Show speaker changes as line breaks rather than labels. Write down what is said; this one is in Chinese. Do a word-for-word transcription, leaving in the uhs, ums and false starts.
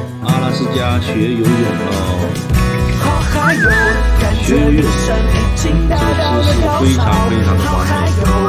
阿拉斯加学游泳喽！学游泳这个知识非常非常的关键。